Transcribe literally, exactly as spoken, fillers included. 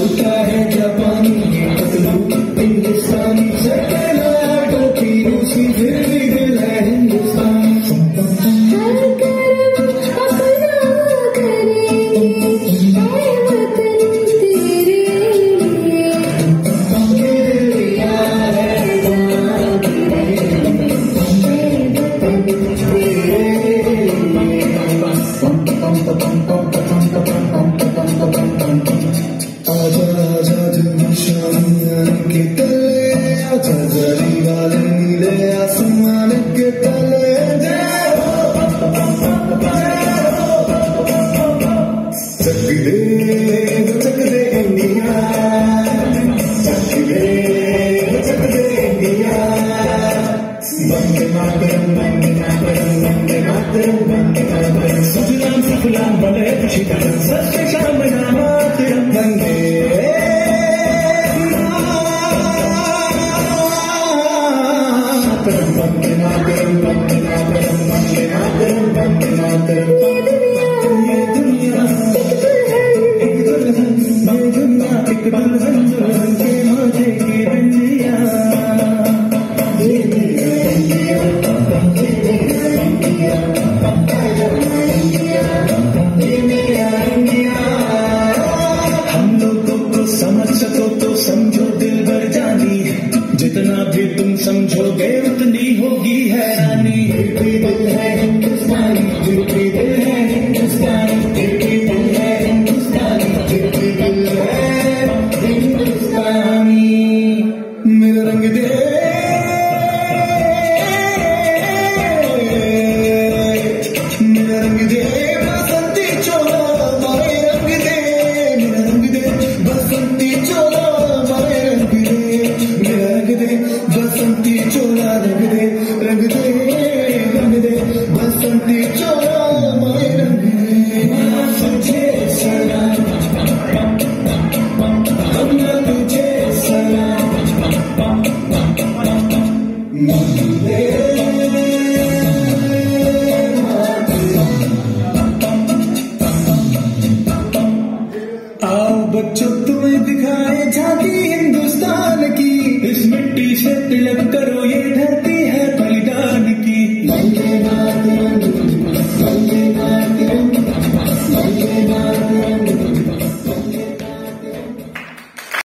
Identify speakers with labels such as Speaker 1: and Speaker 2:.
Speaker 1: होता है जापानी ये पतलू हिंदुस्तानी से कहना टोपी रूसी फिर भी दिल है हिंदुस्तानी आजा आजा दिल शामियान के तले आजा जरी वाले नीले आसमान के तले चक दे चक दे इंडिया चक दे चक दे इंडिया वंदे मातरम वंदे मातरम वंदे मातरम वंदे मातरम सुजलाम सुफलाम बने खुशी करम सत्य शाम नामातरम वंदे मातरम वंदे मातरम वंदे मातरम वंदे मातरम वंदे मातरम ये दुनिया एक दुल्हन ये दुनिया एक दुल्हन दुल्हन के माथे की बिंदिया हम लोगों को समझ सको तो समझो दिल भर जानी जितना भी तुम समझोगे उतनी होगी हैरानी दिल है हिंदुस्तानी दिल है हिंदुस्तानी दिल है हिंदुस्तानी दिल है हिंदुस्तानी मेरा रंग दे मेरा रंग दे बसंती चोला मारे रंग दे मेरा रंग दे बसंती चोला मारे रंग दे मेरा रंग दे बसंती चोला रंग दे रंग दे रंग दे बसंती चोला मारे रंग दे तुझे सलाम हमला तुझे सलाम वंदे आओ बच्चों तुम्हें दिखाए झांकी हिंदुस्तान की इस मिट्टी से तिलक करो